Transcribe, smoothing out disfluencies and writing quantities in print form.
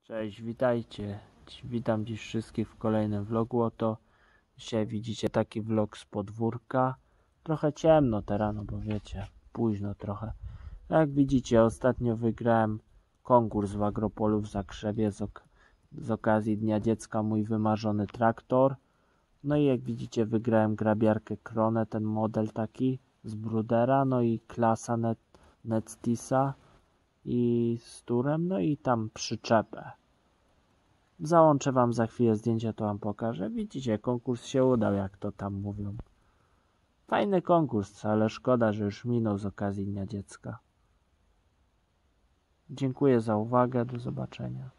Cześć, witajcie. Witam dziś wszystkich w kolejnym vlogu. Oto dzisiaj widzicie taki vlog z podwórka. Trochę ciemno teraz, no bo wiecie, późno trochę. Jak widzicie, ostatnio wygrałem konkurs w Agropolu w Zakrzewie z okazji Dnia Dziecka, mój wymarzony traktor. No i jak widzicie, wygrałem grabiarkę Kronę, ten model taki z Brudera, no i klasa Netstisa i z turem, no i tam przyczepę. Załączę wam za chwilę zdjęcia, to wam pokażę. Widzicie, konkurs się udał, jak to tam mówią. Fajny konkurs, ale szkoda, że już minął z okazji Dnia Dziecka. Dziękuję za uwagę, do zobaczenia.